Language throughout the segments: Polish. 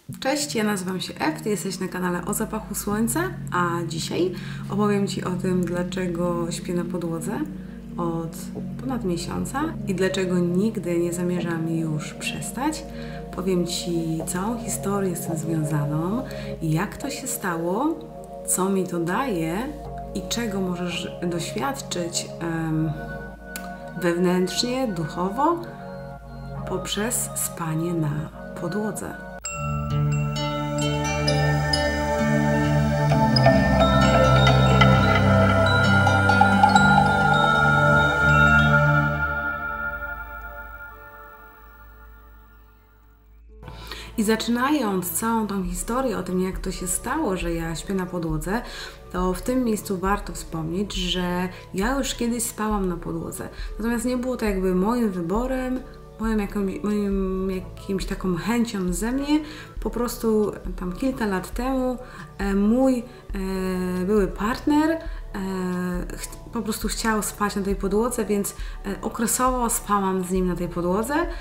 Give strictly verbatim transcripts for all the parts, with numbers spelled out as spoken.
Cześć, ja nazywam się Ew, Ty jesteś na kanale O Zapachu Słońca, a dzisiaj opowiem Ci o tym, dlaczego śpię na podłodze od ponad miesiąca i dlaczego nigdy nie zamierzam już przestać. Powiem Ci całą historię z tym związaną, jak to się stało, co mi to daje i czego możesz doświadczyć um, wewnętrznie, duchowo poprzez spanie na podłodze. I zaczynając całą tą historię o tym, jak to się stało, że ja śpię na podłodze, to w tym miejscu warto wspomnieć, że ja już kiedyś spałam na podłodze. Natomiast nie było to jakby moim wyborem, moim, jakimś, moim jakimś taką chęcią ze mnie. Po prostu tam kilka lat temu e, mój e, były partner e, ch po prostu chciał spać na tej podłodze, więc e, okresowo spałam z nim na tej podłodze. E,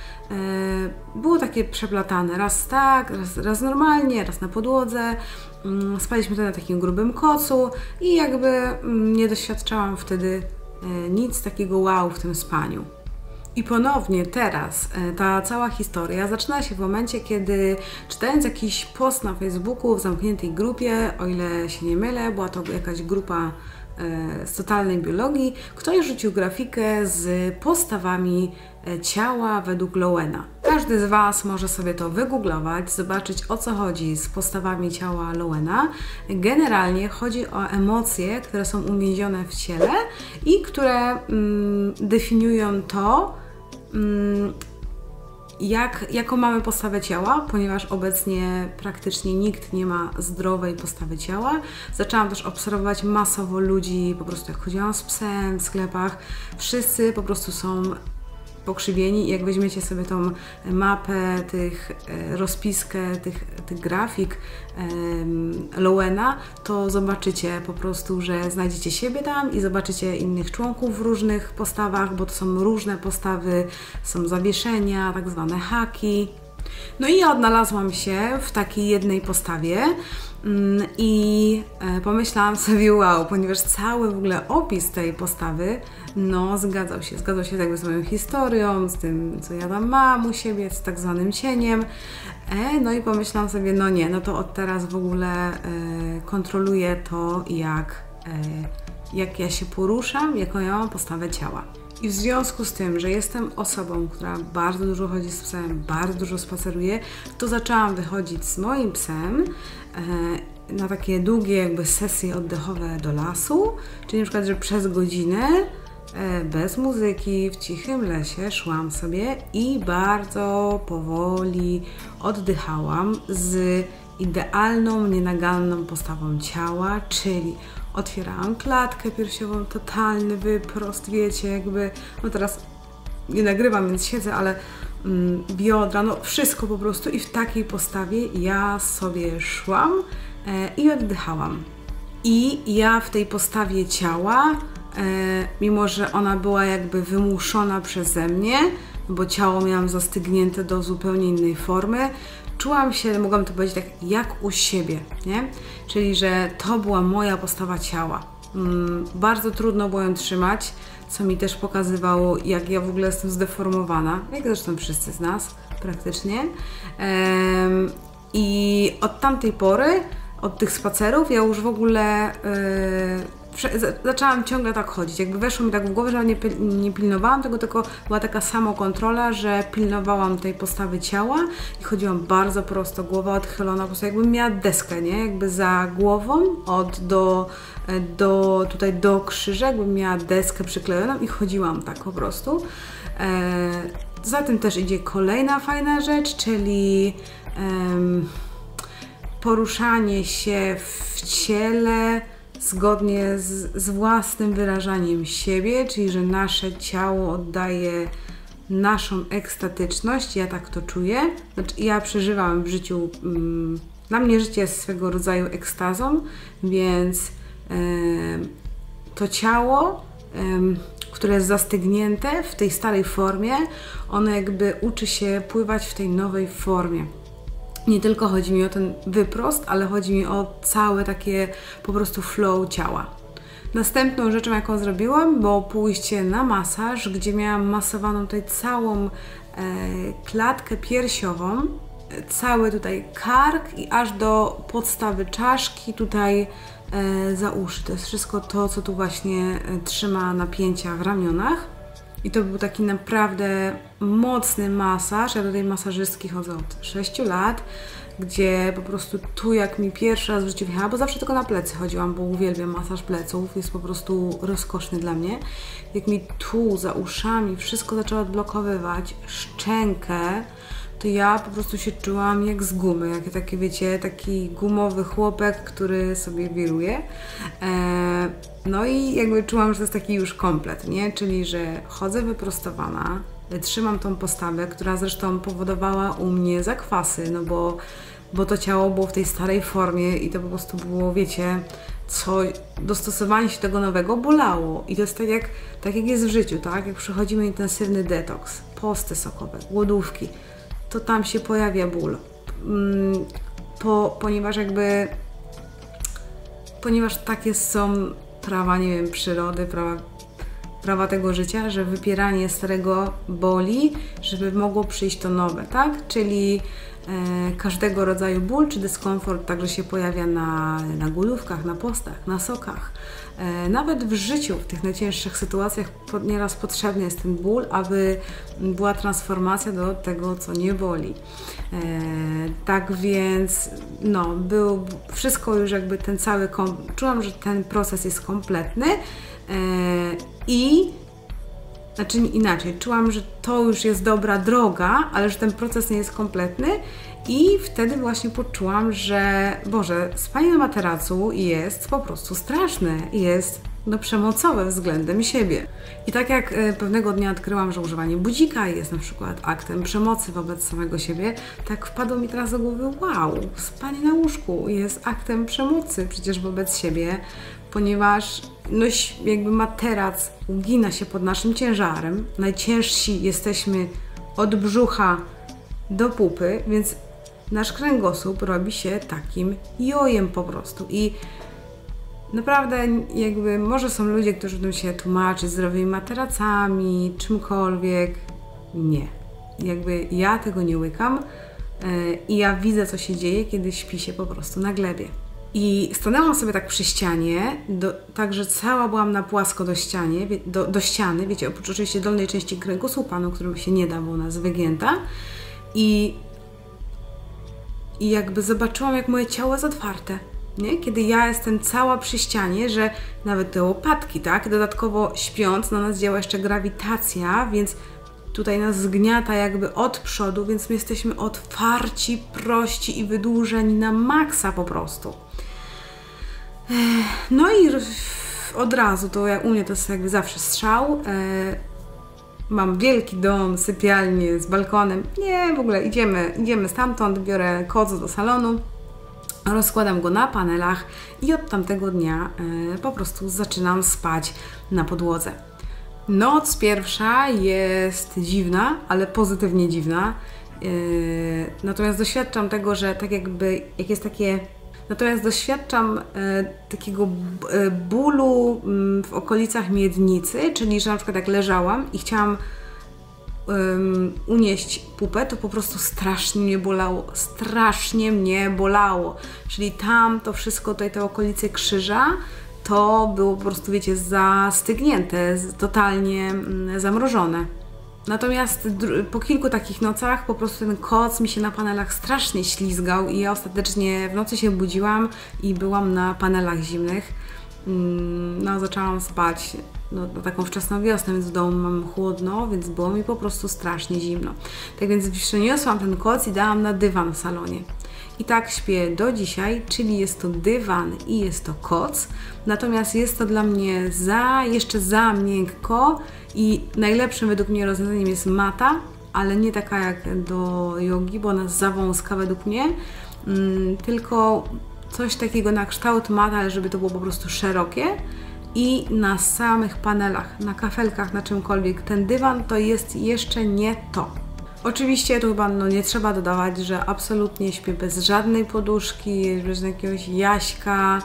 było takie przeplatane, raz tak, raz, raz normalnie, raz na podłodze. Mm, spaliśmy wtedy na takim grubym kocu i jakby mm, nie doświadczałam wtedy e, nic takiego wow w tym spaniu. I ponownie teraz ta cała historia zaczyna się w momencie, kiedy czytając jakiś post na Facebooku w zamkniętej grupie, o ile się nie mylę, była to jakaś grupa z totalnej biologii, ktoś rzucił grafikę z postawami ciała według Lowena. Każdy z Was może sobie to wygooglować, zobaczyć, o co chodzi z postawami ciała Lowena. Generalnie chodzi o emocje, które są uwięzione w ciele i które mm, definiują to, mm, jak, jaką mamy postawę ciała, ponieważ obecnie praktycznie nikt nie ma zdrowej postawy ciała. Zaczęłam też obserwować masowo ludzi, po prostu jak chodziłam z psem w sklepach, wszyscy po prostu są pokrzywieni i jak weźmiecie sobie tą mapę, tych, rozpiskę tych, tych grafik um, Lowena, to zobaczycie po prostu, że znajdziecie siebie tam i zobaczycie innych członków w różnych postawach, bo to są różne postawy, są zawieszenia, tak zwane haki. No i ja odnalazłam się w takiej jednej postawie i pomyślałam sobie wow, ponieważ cały w ogóle opis tej postawy no zgadzał się, zgadzał się jakby z moją historią, z tym co ja tam mam u siebie, z tak zwanym cieniem. No i pomyślałam sobie, no nie, no to od teraz w ogóle kontroluję to, jak, jak ja się poruszam, jaką ja mam postawę ciała. I w związku z tym, że jestem osobą, która bardzo dużo chodzi z psem, bardzo dużo spaceruje, to zaczęłam wychodzić z moim psem e, na takie długie jakby sesje oddechowe do lasu, czyli na przykład, że przez godzinę e, bez muzyki, w cichym lesie szłam sobie i bardzo powoli oddychałam z idealną, nienaganną postawą ciała, czyli otwierałam klatkę piersiową, totalny wyprost, wiecie, jakby, no teraz nie nagrywam, więc siedzę, ale mm, biodra, no wszystko po prostu i w takiej postawie ja sobie szłam e, i oddychałam. I ja w tej postawie ciała, e, mimo że ona była jakby wymuszona przeze mnie, bo ciało miałam zastygnięte do zupełnie innej formy, czułam się, mogłam to powiedzieć tak, jak u siebie, nie? Czyli, że to była moja postawa ciała. Mm, bardzo trudno było ją trzymać, co mi też pokazywało, jak ja w ogóle jestem zdeformowana, jak zresztą wszyscy z nas praktycznie. Ehm, I od tamtej pory, od tych spacerów, ja już w ogóle yy, zaczęłam ciągle tak chodzić. Jakby weszło mi tak w głowę, że nie, nie pilnowałam tego, tylko była taka samokontrola, że pilnowałam tej postawy ciała i chodziłam bardzo prosto, głowa odchylona, po prostu jakbym miała deskę, nie? Jakby za głową od do, do tutaj do krzyża, jakbym miała deskę przyklejoną i chodziłam tak po prostu. E, za tym też idzie kolejna fajna rzecz, czyli em, poruszanie się w ciele zgodnie z, z własnym wyrażaniem siebie, czyli że nasze ciało oddaje naszą ekstatyczność, ja tak to czuję. Znaczy, ja przeżywam w życiu, um, dla mnie życie jest swego rodzaju ekstazą, więc um, to ciało, um, które jest zastygnięte w tej starej formie, ono jakby uczy się pływać w tej nowej formie. Nie tylko chodzi mi o ten wyprost, ale chodzi mi o całe takie po prostu flow ciała. Następną rzeczą, jaką zrobiłam, było pójście na masaż, gdzie miałam masowaną tutaj całą e, klatkę piersiową, cały tutaj kark i aż do podstawy czaszki, tutaj e, za uszy. To jest wszystko to, co tu właśnie e, trzyma napięcia w ramionach. I to był taki naprawdę mocny masaż. Ja do tej masażystki chodzę od sześciu lat, gdzie po prostu tu jak mi pierwszy raz w życiu wjechała, bo zawsze tylko na plecy chodziłam, bo uwielbiam masaż pleców, jest po prostu rozkoszny dla mnie. Jak mi tu za uszami wszystko zaczęło odblokowywać, szczękę, to ja po prostu się czułam jak z gumy, jak takie, wiecie, taki gumowy chłopek, który sobie wiruje. Eee, no i jakby czułam, że to jest taki już komplet, nie? Czyli, że chodzę wyprostowana, trzymam tą postawę, która zresztą powodowała u mnie zakwasy, no bo, bo to ciało było w tej starej formie i to po prostu było, wiecie, co dostosowanie się do tego nowego bolało. I to jest tak jak, tak jak jest w życiu, tak? Jak przechodzimy intensywny detoks, posty sokowe, głodówki, to tam się pojawia ból. Po, ponieważ jakby ponieważ takie są prawa, nie wiem, przyrody, prawa, prawa tego życia, że wypieranie starego boli, żeby mogło przyjść to nowe, tak? Czyli e, każdego rodzaju ból czy dyskomfort także się pojawia na, na głodówkach, na postach, na sokach. E, nawet w życiu, w tych najcięższych sytuacjach pod, nieraz potrzebny jest ten ból, aby była transformacja do tego, co nie boli. E, tak więc, no, był wszystko już jakby ten cały, kom, czułam, że ten proces jest kompletny e, i znaczy inaczej, czułam, że to już jest dobra droga, ale że ten proces nie jest kompletny i wtedy właśnie poczułam, że Boże, spanie na materacu jest po prostu straszne, jest no, przemocowe względem siebie. I tak jak e, pewnego dnia odkryłam, że używanie budzika jest na przykład aktem przemocy wobec samego siebie, tak wpadło mi teraz do głowy, wow, spanie na łóżku jest aktem przemocy przecież wobec siebie, ponieważ no, jakby materac ugina się pod naszym ciężarem, najciężsi jesteśmy od brzucha do pupy, więc nasz kręgosłup robi się takim jojem po prostu i naprawdę jakby może są ludzie, którzy będą się tłumaczyć zdrowymi materacami, czymkolwiek. Nie. Jakby ja tego nie łykam yy, i ja widzę, co się dzieje, kiedy śpi się po prostu na glebie. I stanęłam sobie tak przy ścianie, do, tak, że cała byłam na płasko do, ścianie, do, do ściany, wiecie, oprócz oczywiście dolnej części kręgosłupa, no, którym się nie da, bo ona jest wygięta. I, I jakby zobaczyłam, jak moje ciało jest otwarte. Nie? Kiedy ja jestem cała przy ścianie, że nawet te łopatki, tak? Dodatkowo śpiąc na nas działa jeszcze grawitacja, więc tutaj nas zgniata jakby od przodu, więc my jesteśmy otwarci, prości i wydłużeni na maksa po prostu. No i od razu, to jak u mnie to jest jakby zawsze strzał. Mam wielki dom, sypialnię z balkonem. Nie, w ogóle idziemy, idziemy stamtąd, biorę koc do salonu. Rozkładam go na panelach i od tamtego dnia y, po prostu zaczynam spać na podłodze. Noc pierwsza jest dziwna, ale pozytywnie dziwna. Yy, natomiast doświadczam tego, że tak jakby, jak jest takie... Natomiast doświadczam y, takiego y, bólu y, w okolicach miednicy, czyli że na przykład jak leżałam i chciałam Um, unieść pupę, to po prostu strasznie mnie bolało, strasznie mnie bolało, czyli tam to wszystko, tutaj te okolice krzyża, to było po prostu, wiecie, zastygnięte, totalnie mm, zamrożone. Natomiast po kilku takich nocach po prostu ten koc mi się na panelach strasznie ślizgał i ja ostatecznie w nocy się budziłam i byłam na panelach zimnych. No, zaczęłam spać no, na taką wczesną wiosnę, więc w domu mam chłodno, więc było mi po prostu strasznie zimno. Tak więc przeniosłam ten koc i dałam na dywan w salonie. I tak śpię do dzisiaj, czyli jest to dywan i jest to koc, natomiast jest to dla mnie za, jeszcze za miękko i najlepszym według mnie rozwiązaniem jest mata, ale nie taka jak do jogi, bo ona jest za wąska według mnie, mm, tylko coś takiego na kształt mat, ale żeby to było po prostu szerokie i na samych panelach, na kafelkach, na czymkolwiek. Ten dywan to jest jeszcze nie to. Oczywiście tu chyba no, nie trzeba dodawać, że absolutnie śpię bez żadnej poduszki, bez jakiegoś jaśka,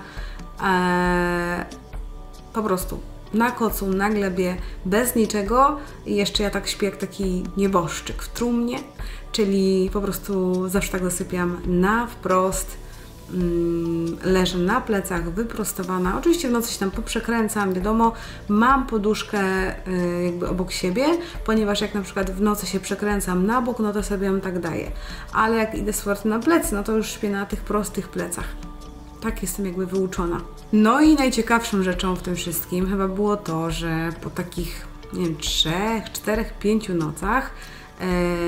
eee, po prostu na kocu, na glebie, bez niczego. I jeszcze ja tak śpię jak taki nieboszczyk w trumnie, czyli po prostu zawsze tak zasypiam na wprost, mm, leżę na plecach, wyprostowana. Oczywiście w nocy się tam poprzekręcam, wiadomo, mam poduszkę y, jakby obok siebie, ponieważ jak na przykład w nocy się przekręcam na bok, no to sobie ją tak daję. Ale jak idę z na plecy, no to już śpię na tych prostych plecach. Tak jestem jakby wyuczona. No i najciekawszą rzeczą w tym wszystkim chyba było to, że po takich, nie wiem, trzech, czterech, pięciu nocach, e,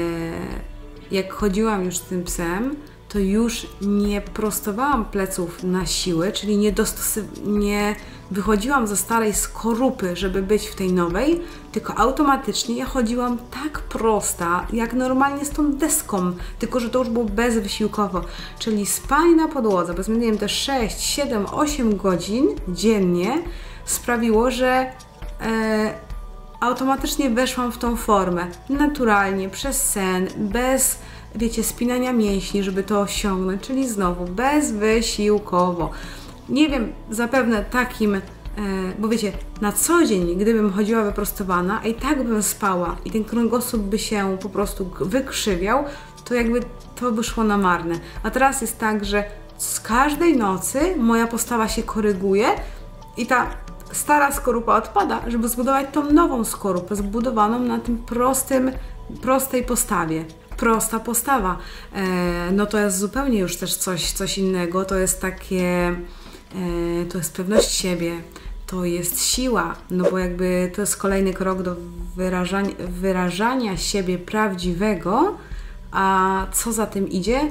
jak chodziłam już z tym psem, to już nie prostowałam pleców na siłę, czyli nie, nie wychodziłam ze starej skorupy, żeby być w tej nowej, tylko automatycznie ja chodziłam tak prosta, jak normalnie z tą deską, tylko że to już było bezwysiłkowo, czyli spanie na podłodze, powiedzmy, nie wiem, te sześć, siedem, osiem godzin dziennie sprawiło, że e, automatycznie weszłam w tą formę, naturalnie, przez sen, bez, wiecie, spinania mięśni, żeby to osiągnąć, czyli znowu bezwysiłkowo. Nie wiem, zapewne takim, e, bo wiecie, na co dzień, gdybym chodziła wyprostowana, a i tak bym spała i ten kręgosłup by się po prostu wykrzywiał, to jakby to by szło na marne. A teraz jest tak, że z każdej nocy moja postawa się koryguje i ta stara skorupa odpada, żeby zbudować tą nową skorupę, zbudowaną na tym prostym, prostej postawie. Prosta postawa. E, no to jest zupełnie już też coś, coś innego. To jest takie, e, to jest pewność siebie, to jest siła, no bo jakby to jest kolejny krok do wyrażania, wyrażania siebie prawdziwego, a co za tym idzie?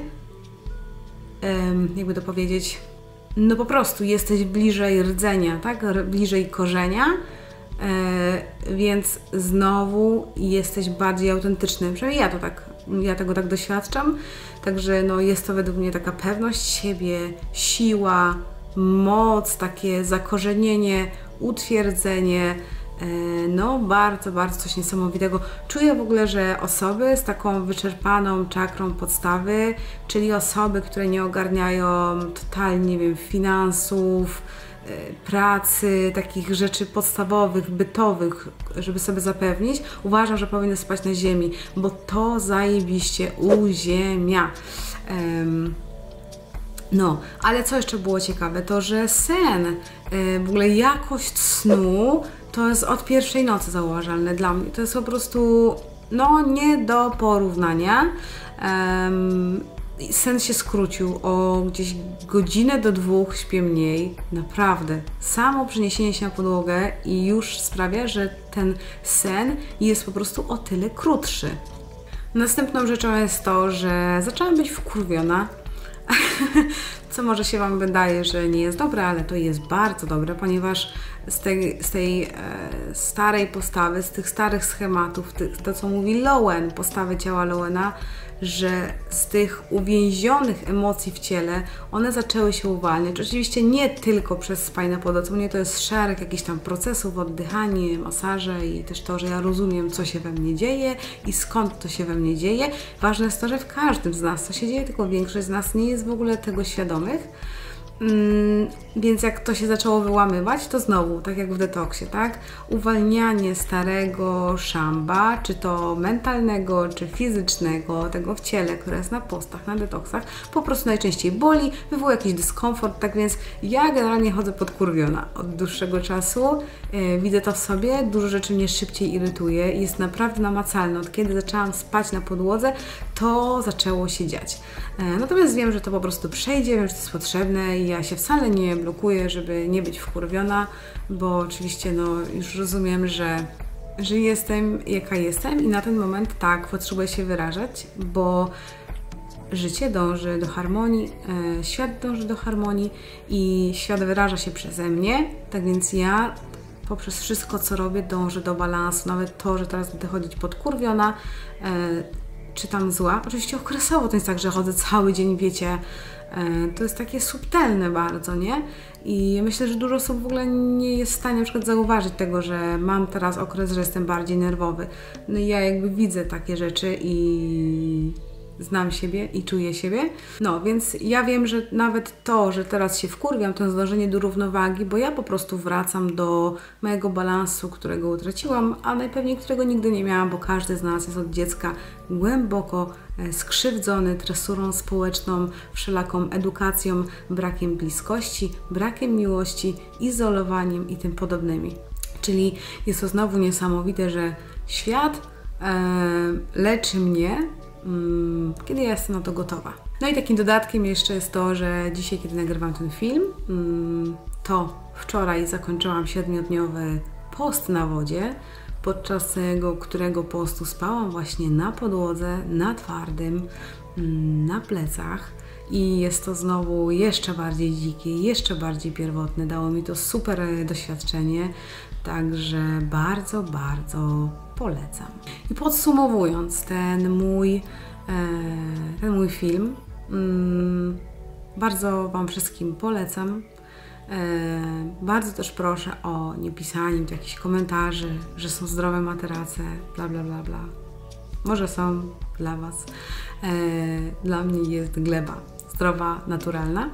E, jakby to powiedzieć? No po prostu jesteś bliżej rdzenia, tak? Bliżej korzenia, e, więc znowu jesteś bardziej autentyczny. Przynajmniej ja to tak, ja tego tak doświadczam. Także no jest to według mnie taka pewność siebie, siła, moc, takie zakorzenienie, utwierdzenie. No bardzo, bardzo coś niesamowitego. Czuję w ogóle, że osoby z taką wyczerpaną czakrą podstawy, czyli osoby, które nie ogarniają totalnie, nie wiem, finansów, pracy, takich rzeczy podstawowych, bytowych, żeby sobie zapewnić, uważam, że powinny spać na ziemi, bo to zajebiście uziemia. Um, No, ale co jeszcze było ciekawe, to że sen, w ogóle jakość snu to jest od pierwszej nocy zauważalne dla mnie. To jest po prostu, no, nie do porównania. Um, sen się skrócił o gdzieś godzinę do dwóch, śpię mniej. Naprawdę. Samo przeniesienie się na podłogę i już sprawia, że ten sen jest po prostu o tyle krótszy. Następną rzeczą jest to, że zaczęłam być wkurwiona. Co może się Wam wydaje, że nie jest dobre, ale to jest bardzo dobre, ponieważ z tej, z tej e, starej postawy, z tych starych schematów, tych, to co mówi Lowen, postawy ciała Lowena, że z tych uwięzionych emocji w ciele one zaczęły się uwalniać. Oczywiście nie tylko przez spanie na podłodze, mnie to jest szereg jakichś tam procesów, oddychanie, masaże i też to, że ja rozumiem, co się we mnie dzieje i skąd to się we mnie dzieje. Ważne jest to, że w każdym z nas to się dzieje, tylko większość z nas nie jest w ogóle tego świadomych. Mm, więc jak to się zaczęło wyłamywać, to znowu, tak jak w detoksie, tak? Uwalnianie starego szamba, czy to mentalnego, czy fizycznego, tego w ciele, które jest na postach, na detoksach, po prostu najczęściej boli, wywołuje jakiś dyskomfort, tak więc ja generalnie chodzę podkurwiona od dłuższego czasu, yy, widzę to w sobie, dużo rzeczy mnie szybciej irytuje i jest naprawdę namacalne. Od kiedy zaczęłam spać na podłodze, to zaczęło się dziać. Yy, natomiast wiem, że to po prostu przejdzie, wiem, że to jest potrzebne i ja się wcale nie blokuję, żeby nie być wkurwiona, bo oczywiście no, już rozumiem, że, że jestem jaka jestem i na ten moment tak, potrzebuję się wyrażać, bo życie dąży do harmonii, e, świat dąży do harmonii i świat wyraża się przeze mnie, tak więc ja poprzez wszystko, co robię, dążę do balansu, nawet to, że teraz będę chodzić podkurwiona, e, czy tam zła. Oczywiście okresowo to jest tak, że chodzę cały dzień, wiecie, To jest takie subtelne bardzo, nie? I myślę, że dużo osób w ogóle nie jest w stanie na przykład zauważyć tego, że mam teraz okres, że jestem bardziej nerwowy. No i ja jakby widzę takie rzeczy i znam siebie i czuję siebie. No, więc ja wiem, że nawet to, że teraz się wkurwiam, to zdążenie do równowagi, bo ja po prostu wracam do mojego balansu, którego utraciłam, a najpewniej którego nigdy nie miałam, bo każdy z nas jest od dziecka głęboko skrzywdzony tresurą społeczną, wszelaką edukacją, brakiem bliskości, brakiem miłości, izolowaniem i tym podobnymi. Czyli jest to znowu niesamowite, że świat e, leczy mnie, kiedy ja jestem na to gotowa. No i takim dodatkiem jeszcze jest to, że dzisiaj, kiedy nagrywam ten film, to wczoraj zakończyłam siedmiodniowy post na wodzie, podczas tego, którego postu spałam właśnie na podłodze, na twardym, na plecach. I jest to znowu jeszcze bardziej dzikie, jeszcze bardziej pierwotne. Dało mi to super doświadczenie, także bardzo, bardzo polecam. I podsumowując ten mój, ten mój film, bardzo Wam wszystkim polecam. Bardzo też proszę o nie pisanie tu jakichś komentarzy, że są zdrowe materace, bla bla bla bla. Może są dla Was. Dla mnie jest gleba zdrowa, naturalna.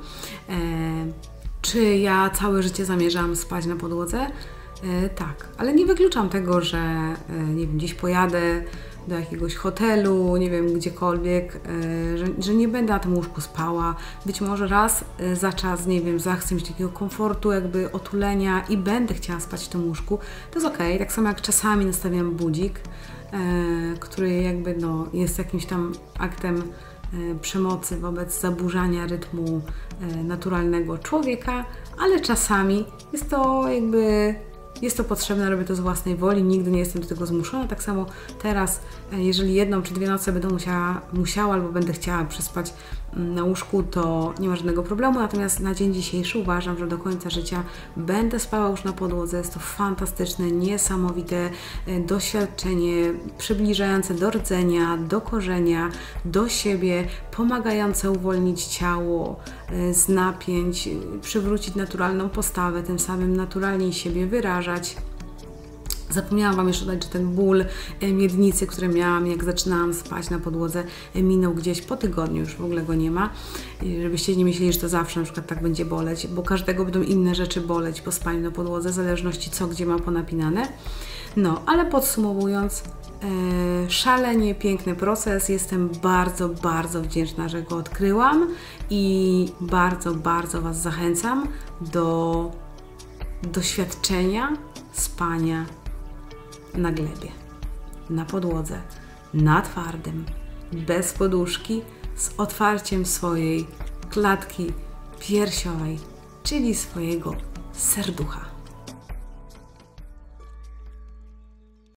Czy ja całe życie zamierzam spać na podłodze? Tak, ale nie wykluczam tego, że nie wiem, gdzieś pojadę do jakiegoś hotelu, nie wiem, gdziekolwiek, że, że nie będę na tym łóżku spała. Być może raz za czas, nie wiem, zachcę mieć takiego komfortu, jakby otulenia i będę chciała spać w tym łóżku. To jest okej, tak samo jak czasami nastawiam budzik, który jakby no, jest jakimś tam aktem przemocy wobec zaburzania rytmu naturalnego człowieka, ale czasami jest to jakby Jest to potrzebne, robię to z własnej woli, nigdy nie jestem do tego zmuszona. Tak samo teraz, jeżeli jedną czy dwie noce będę musiała, musiała albo będę chciała przespać na łóżku, to nie ma żadnego problemu. Natomiast na dzień dzisiejszy uważam, że do końca życia będę spała już na podłodze. Jest to fantastyczne, niesamowite doświadczenie, przybliżające do rdzenia, do korzenia, do siebie, pomagające uwolnić ciało z napięć, przywrócić naturalną postawę, tym samym naturalnie siebie wyrażać. Zapomniałam Wam jeszcze dodać, że ten ból miednicy, który miałam, jak zaczynałam spać na podłodze, minął gdzieś po tygodniu, już w ogóle go nie ma. Żebyście nie myśleli, że to zawsze na przykład tak będzie boleć, bo każdego będą inne rzeczy boleć po spaniu na podłodze, w zależności co, gdzie ma ponapinane. No, ale podsumowując, e, szalenie piękny proces. Jestem bardzo, bardzo wdzięczna, że go odkryłam i bardzo, bardzo Was zachęcam do doświadczenia spania na glebie, na podłodze, na twardym, bez poduszki, z otwarciem swojej klatki piersiowej, czyli swojego serducha.